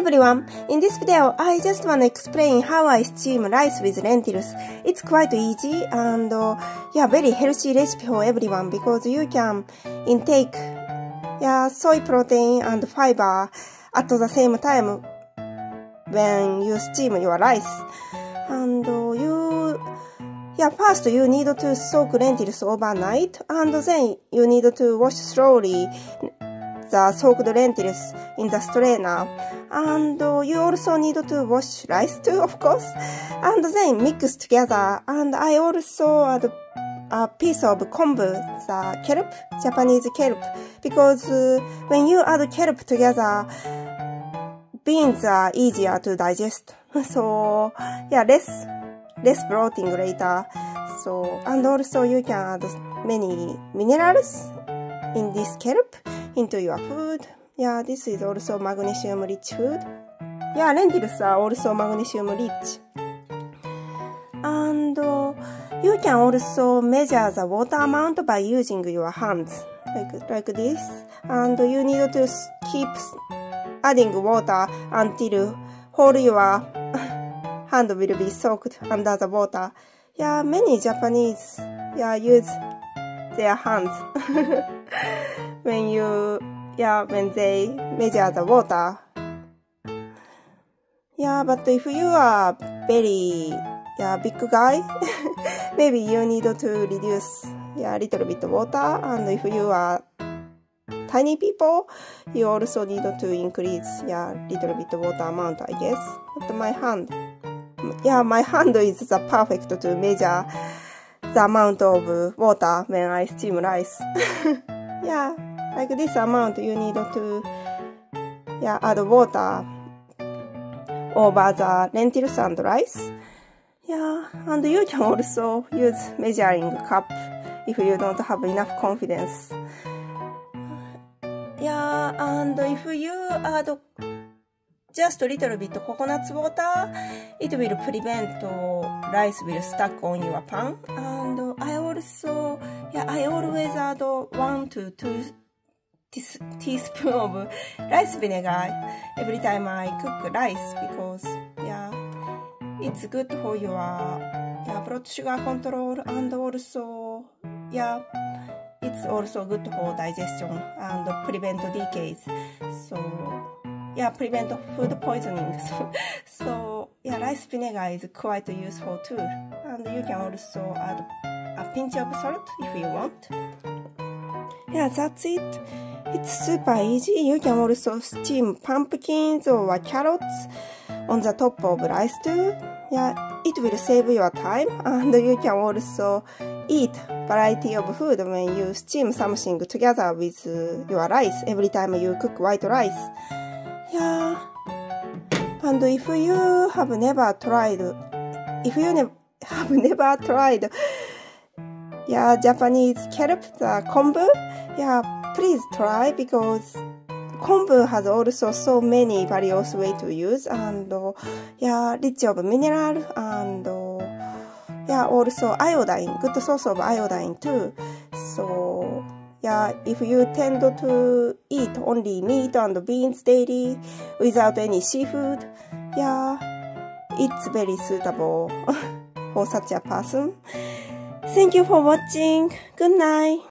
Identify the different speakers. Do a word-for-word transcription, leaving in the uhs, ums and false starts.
Speaker 1: everyone! In this video, I just want to explain how I steam rice with lentils. It's quite easy and uh, yeah, very healthy recipe for everyone because you can intake yeah, soy protein and fiber at the same time when you steam your rice. And uh, you, yeah, first you need to soak lentils overnight and then you need to wash slowly the soaked lentils in the strainer. And uh, you also need to wash rice too, of course. And then mix together. And I also add a piece of kombu, the kelp, Japanese kelp. Because uh, when you add kelp together, beans are easier to digest. So, yeah, less, less bloating later. So, and also you can add many minerals in this kelp into your food. Yeah, this is also magnesium rich food. Yeah, lentils are also magnesium rich. And uh, you can also measure the water amount by using your hands, like, like this. And you need to keep adding water until whole your hand will be soaked under the water. Yeah, many Japanese yeah, use their hands when you Yeah, when they measure the water. Yeah, but if you are very, yeah, big guy, maybe you need to reduce, yeah, a little bit water. And if you are tiny people, you also need to increase, yeah, little bit water amount, I guess. But my hand, yeah, my hand is the perfect to measure the amount of water when I steam rice. Yeah. Like this amount, you need to yeah, add water over the lentils and rice. Yeah, and you can also use measuring cup if you don't have enough confidence. Yeah, and if you add just a little bit coconut water, it will prevent rice will stuck on your pan. And I also, yeah, I always add one to two teaspoon of rice vinegar every time I cook rice because yeah, it's good for your yeah, blood sugar control and also yeah, it's also good for digestion and prevent decays. So yeah, prevent food poisoning. So, so yeah, rice vinegar is quite useful too. And you can also add a pinch of salt if you want. Yeah, that's it. It's super easy. You can also steam pumpkins or carrots on the top of rice too. Yeah, it will save your time. And you can also eat variety of food when you steam something together with your rice every time you cook white rice. Yeah. And if you have never tried, if you ne have never tried, yeah, Japanese kelp, the kombu, yeah, please try because kombu has also so many various ways to use and uh, yeah, rich of mineral and uh, yeah, also iodine, good source of iodine too. So yeah, if you tend to eat only meat and beans daily without any seafood, yeah, it's very suitable for such a person. Thank you for watching. Good night.